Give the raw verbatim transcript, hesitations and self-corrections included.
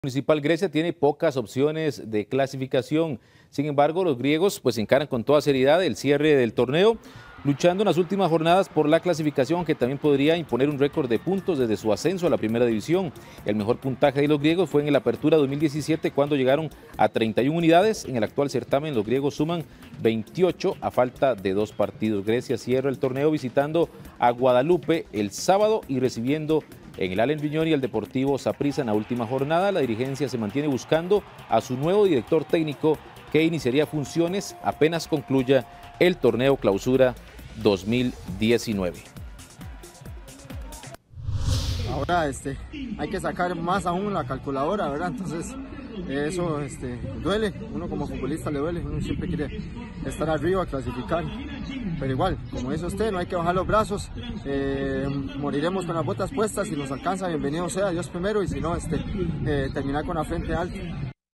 Municipal Grecia tiene pocas opciones de clasificación. Sin embargo, los griegos pues encaran con toda seriedad el cierre del torneo, luchando en las últimas jornadas por la clasificación, que también podría imponer un récord de puntos desde su ascenso a la primera división. El mejor puntaje de los griegos fue en el Apertura dos mil diecisiete, cuando llegaron a treinta y una unidades. En el actual certamen, los griegos suman veintiocho a falta de dos partidos. Grecia cierra el torneo visitando a Guadalupe el sábado y recibiendo en el Allen Viñoni al Deportivo Saprissa en la última jornada. La dirigencia se mantiene buscando a su nuevo director técnico, que iniciaría funciones apenas concluya el torneo Clausura dos mil diecinueve. Ahora este, hay que sacar más aún la calculadora, ¿verdad? Entonces eso este, duele, uno como futbolista le duele, uno siempre quiere estar arriba, clasificar, pero igual, como dice usted, no hay que bajar los brazos, eh, moriremos con las botas puestas, si nos alcanza, bienvenido sea, Dios primero, y si no, este, eh, terminar con la frente alta.